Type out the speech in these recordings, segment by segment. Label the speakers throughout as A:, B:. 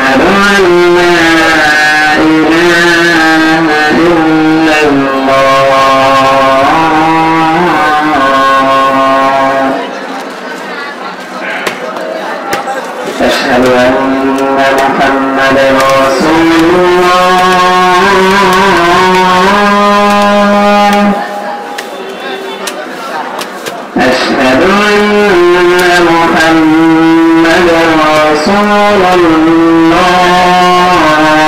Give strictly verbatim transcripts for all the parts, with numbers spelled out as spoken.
A: أشهد أن لا إله إلا الله أشهد أن محمدا رسول الله أشهد أن محمدا رسول الله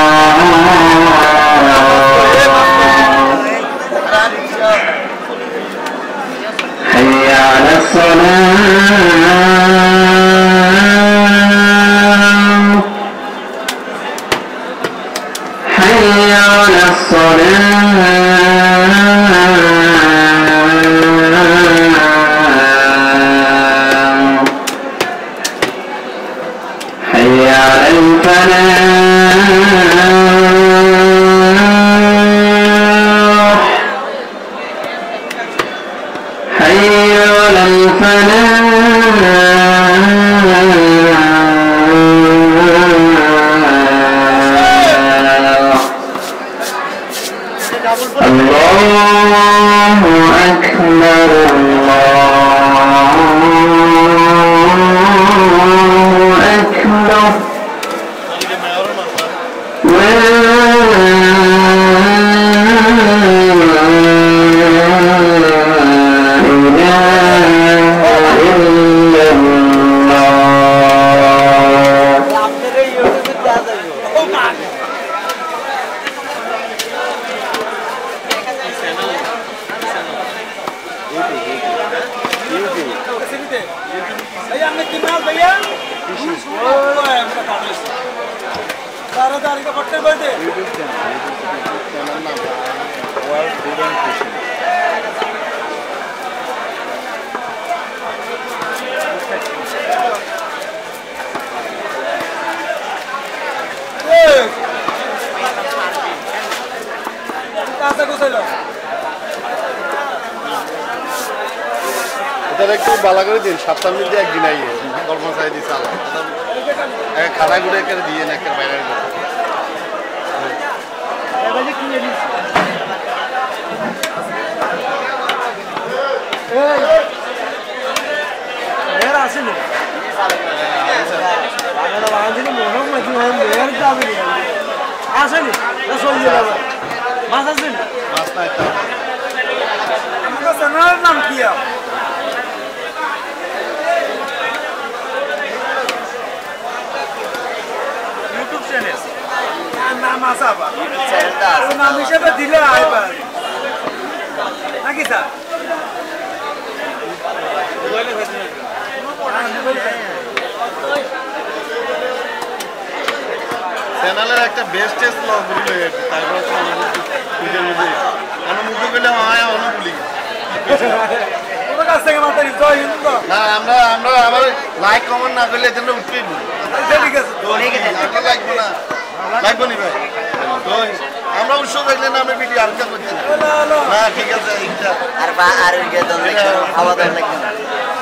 A: حي على الصلاة حي على الصلاة حي على الفلاح حي على الفلاح الله أكبر الله أكبر لا إله إلا الله
B: একটু বালা করে দিন সপ্তাহ মধ্যে একদিন আইয়ে কর্মচারী দিয়ে চালা খানা গুলো দিয়ে না একটা বাইরে
C: আসেনি মাছ আছে
B: মাছ নাই
C: আমাদের চ্যানেলের নাম কি ইউটিউব চ্যানেল নাম আছে আবার নাম হিসেবে দিলে আইবা নাকি স্যার
B: চ্যানেলের একটা বেস্টেস্ট ব্লগ বলি তারপর ভিডিও মধ্যে অনুমুখ পেলে হয় অনুকূলি না আমরা আমরা আবার লাইক কমেন্ট না করলে এজন্য উঠবেই ঠিক আছে আমরা লাগবো না লাগবো নি ভাই তো আমরা উৎসব দেখলে না আমরা ভিডিও আলোচনা করছি না ঠিক আছে এইটা
D: আর বা আর ওই যে খাওয়া দাওয়া লাগবে